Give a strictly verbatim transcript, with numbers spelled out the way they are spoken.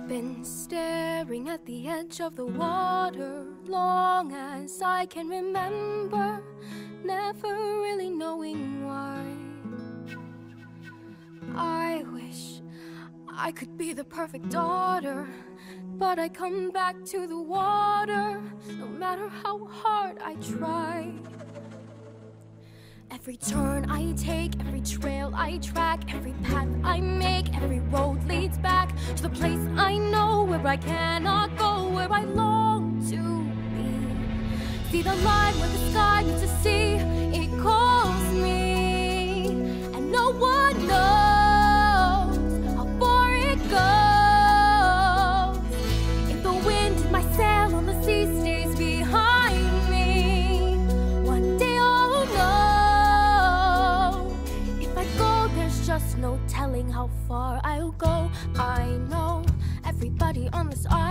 been staring at the edge of the water long as I can remember, never really knowing why. I wish I could be the perfect daughter, but I come back to the water no matter how hard I try. Every turn I take, every trail I track, every path I make, every road leads back to the place I know where I cannot go, where I long to be. See the line where the sky meets the sea, it calls me, and no one knows how far it goes. If the wind in my sail on the sea stays behind me, one day I'll know. If I go, there's just no telling how far I'll go. I know everybody on this island